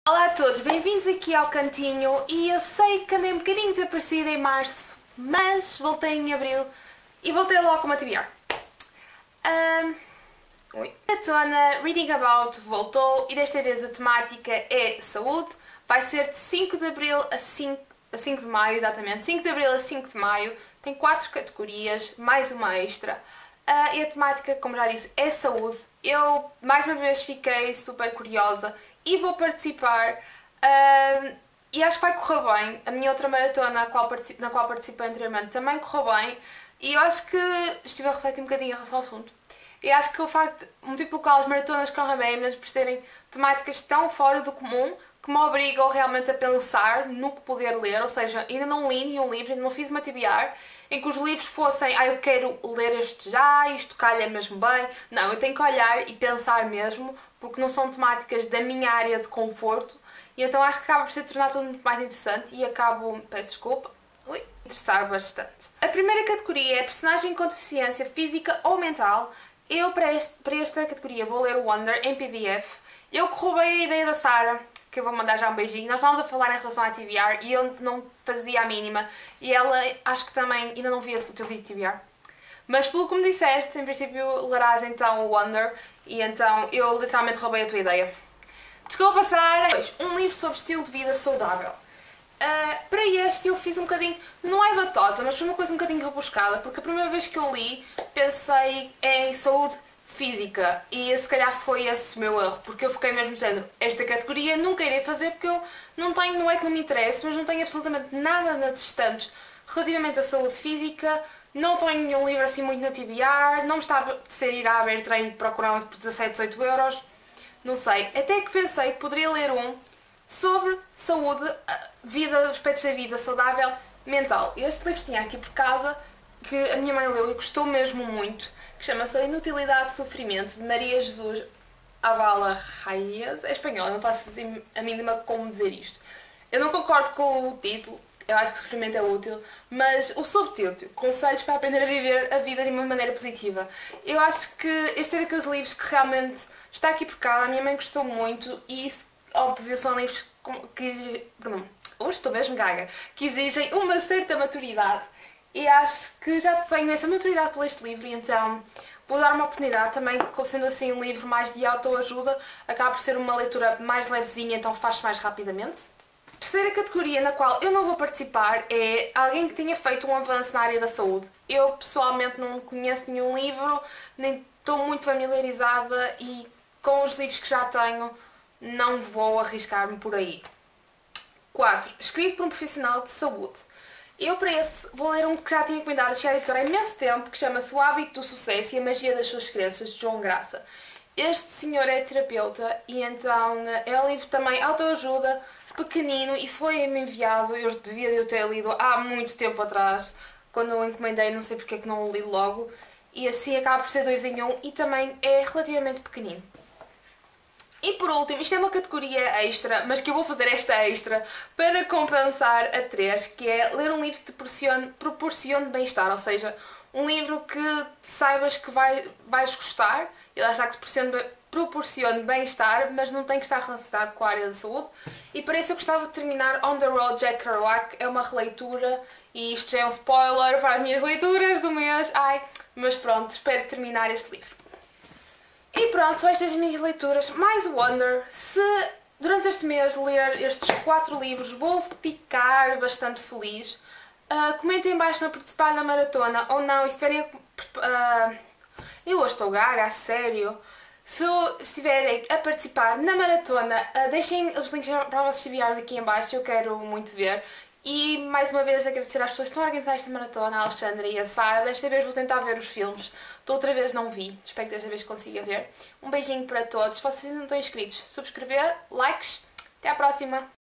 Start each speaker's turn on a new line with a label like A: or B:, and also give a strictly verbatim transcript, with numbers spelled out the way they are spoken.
A: Olá a todos, bem-vindos aqui ao cantinho e eu sei que andei um bocadinho desaparecida em março, mas voltei em abril e voltei logo com uma T B R. Um, oi. A maratona Reading About voltou e desta vez a temática é saúde. Vai ser de cinco de abril a cinco, a cinco de maio, exatamente, cinco de abril a cinco de maio. Tem quatro categorias, mais uma extra. Uh, e a temática, como já disse, é saúde. Eu, mais uma vez, fiquei super curiosa e vou participar. Uh, e acho que vai correr bem. A minha outra maratona, na qual, na qual participei anteriormente, também correu bem. E eu acho que estive a refletir um bocadinho em relação ao assunto. E acho que o facto, o motivo pelo qual as maratonas correm bem é mesmo por serem temáticas tão fora do comum que me obrigam realmente a pensar no que poder ler, ou seja, ainda não li nenhum livro, ainda não fiz uma T B R em que os livros fossem, ah, eu quero ler este já, isto calha mesmo bem. Não, eu tenho que olhar e pensar mesmo, porque não são temáticas da minha área de conforto, e então acho que acaba por se tornar tudo muito mais interessante e acabo, peço desculpa, ui, interessar bastante. A primeira categoria é personagem com deficiência física ou mental. Eu, para, este, para esta categoria, vou ler o Wonder em P D F. Eu roubei a ideia da Sara, que eu vou mandar já um beijinho. Nós estávamos a falar em relação à T B R e eu não fazia a mínima. E ela, acho que também, ainda não via o teu vídeo de T B R. Mas pelo que me disseste, em princípio lerás então o Wonder. E então eu literalmente roubei a tua ideia. Desculpa, Sara! Um livro sobre estilo de vida saudável. Uh, para este eu fiz um bocadinho, não é batota, mas foi uma coisa um bocadinho rebuscada, porque a primeira vez que eu li pensei em saúde física e se calhar foi esse o meu erro, porque eu fiquei mesmo dizendo, esta categoria nunca irei fazer porque eu não tenho, não é que não me interesse, mas não tenho absolutamente nada na distantes relativamente à saúde física, não tenho nenhum livro assim muito na T B R, não me estava de ser ir à Bertrand procurar um por dezassete, dezoito euros, não sei, até que pensei que poderia ler um sobre saúde, vida, aspectos da vida saudável mental. Este livro tinha aqui por casa, que a minha mãe leu e gostou mesmo muito, que chama-se A Inutilidade de Sofrimento, de Maria Jesus Avala Reyes. É espanhol, não faço assim a mínima como dizer isto. Eu não concordo com o título, eu acho que o sofrimento é útil, mas o subtítulo, Conselhos para aprender a viver a vida de uma maneira positiva. Eu acho que este é daqueles livros que realmente está aqui por cá, a minha mãe gostou muito e óbvio, são livros que exigem, perdão, hoje estou mesmo gaga, que exigem uma certa maturidade e acho que já tenho essa maturidade por este livro e então vou dar uma oportunidade também, sendo assim um livro mais de autoajuda, acaba por ser uma leitura mais levezinha, então faz-se mais rapidamente. A terceira categoria na qual eu não vou participar é alguém que tenha feito um avanço na área da saúde. Eu pessoalmente não conheço nenhum livro, nem estou muito familiarizada e com os livros que já tenho não vou arriscar-me por aí. quatro. Escrito por um profissional de saúde. Eu para esse vou ler um que já tinha encomendado a editora há imenso tempo, que chama-se O Hábito do Sucesso e a Magia das Suas Crenças, de João Graça. Este senhor é terapeuta e então é um livro também autoajuda, pequenino, e foi-me enviado, eu devia de eu ter lido há muito tempo atrás, quando eu encomendei, não sei porque é que não o li logo, e assim acaba por ser dois em um e também é relativamente pequenino. E por último, isto é uma categoria extra, mas que eu vou fazer esta extra para compensar a três, que é ler um livro que te proporcione, proporcione bem-estar, ou seja, um livro que saibas que vai, vais gostar, e lá está que te proporcione, proporcione bem-estar, mas não tem que estar relacionado com a área da saúde. E para isso eu gostava de terminar On the Road, Jack Kerouac, é uma releitura, e isto já é um spoiler para as minhas leituras do mês, ai, mas pronto, espero terminar este livro. E pronto, são estas as minhas leituras, mais o Wonder. Se durante este mês ler estes quatro livros vou ficar bastante feliz. Uh, comentem em baixo se não participar na maratona ou não, e se estiverem... Uh, eu hoje estou gaga, a sério. Se estiverem a participar na maratona, uh, deixem os links para os vossos T B Rs aqui em baixo, eu quero muito ver. E mais uma vez agradecer às pessoas que estão a organizar esta maratona, a Alexandra e a Sara. Desta vez vou tentar ver os filmes, da outra vez não vi, espero que desta vez consiga ver. Um beijinho para todos, se vocês não estão inscritos, subscrever, likes, até à próxima!